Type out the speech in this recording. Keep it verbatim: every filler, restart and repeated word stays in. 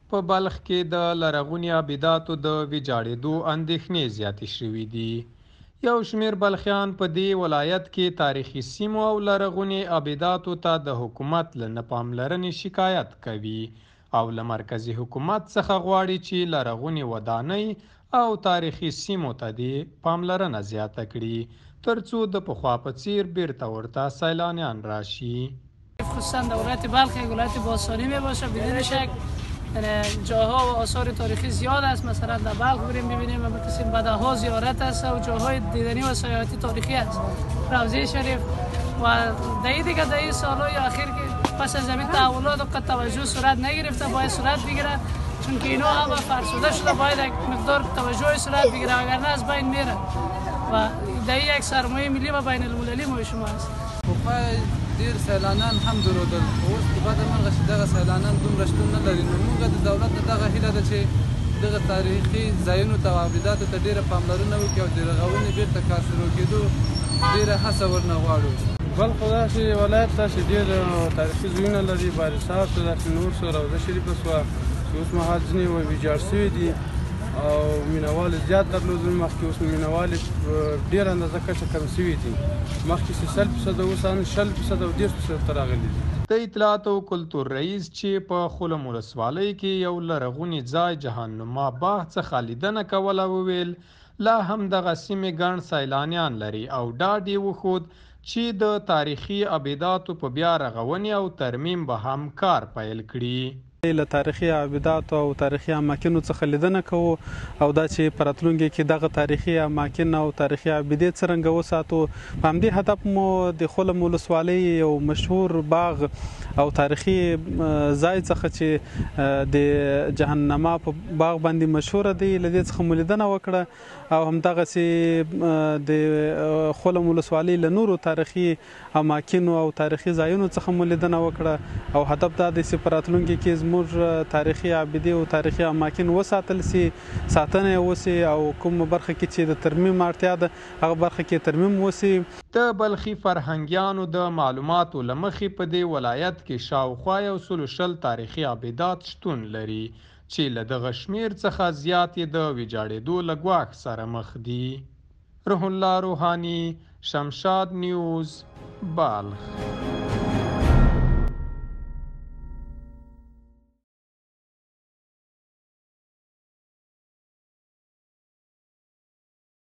په بلخ کې د لرغوني آبداتو د ویجاړېدو اندېښنې زیاتې شوي دي. یو شمېر بلخیان په دې ولایت کې تاریخي سیمو او لرغوني آبداتو ته د حکومت له نه پاملرنې شکایت کوي او له مرکزي حکومت څخه غواړي چې لرغوني ودانۍ او تاریخي سیمو ته دې پاملرنه زیاته کړي تر څو د پخوا په څیر بیرته ورته سیلانیان راشي. خصوصا دولت بلخ یک ولایت باستانی می باشه بدون شک جاها و آثار تاریخی زیاد است. مثلا در بلخ بریم ببینیم مثل بدها زیارت است و جاهای دیدنی و سیاحتی تاریخی است، روضه شریف و در دیگه در این سالهای اخیر که پس از زمین تحولات و توجه صورت نگرفته باید صورت بگیره، چون که اینا همه فرسوده شده باید یک مقدار توجه صورت بگیره وگرنه از بین میره و در یک سرمایه ملی و بین المللی ما شما است. ډېر سیلانیان هم درلودل، خو اوس په بده مرغه چې دغه سیلانیان دومره شتون نه لري. نو موږ د دولت نه دغه هیله ده چې دغه تاریخي ځایونو ته او آبداتو ته ډېره پاملرنه وکړي او د رغونې بېرته کارشروع کېدو ډېره هڅه ورنه غواړو. بلخ داسې ولایت داسې ډېر تاریخي ځایونه لري، باري صاحب ته داسې نور څه روضه شریفه شوه چې اوس مهال ځینې ویجاړ شوي دي او مینوال زیات درلودل. مخکې اوس مینوال ډېر اندازه کچه کم شوي دي، مخکې سل فیصده اوس ان شل فیصده او دېرش فیصده ته راغلي دي. د اطلاعات او کلتور رئیس چې په خلم ولسوالۍ کې یو لرغوني ځای جهان نما باغ څخه لیدنه کوله وویل لا هم دغه سیمې ګڼ سیلانیان لري او ډاډ یې وښود چې د تاریخي آبداتو په بیا رغونې او ترمیم به هم کار پیل کړي. له تاریخي آبداتو او تاریخي اماکنو څخه لیدنه کوو او دا چې په راتلونکي کې دغه تاریخي اماکن او تاریخي آبدې څرنګه وساتو. په همدې هدف مو د خلم ولسوالۍ یو مشهور باغ او تاریخي ځای څخه چې د جهنما په باغ باندې مشهوره دی له دې څخه مو لیدنه وکړه او همدغسې د خلم ولسوالۍ له نورو تاریخي اماکنو او تاریخي ځایونو څخه مو لیدنه وکړه او هدف دا دی چې په راتلونکي کې زموږ تاریخي آبدې او تاریخي اماکن وساتل سي، ساتنه یې وسي او کومه برخه کې چې د ترمیم اړتیا ده هغه برخه کې ترمیم وسي. د بلخي فرهنګیانو د معلوماتو له مخې په دې ولایت کې شاوخوا یو سل شل تاریخي آبدات شتون لري چې له دغه شمېر څخه زیات یې د ویجاړېدو له ګواښ سره مخ دي. روح الله روحاني، شمشاد نیوز، بلخ.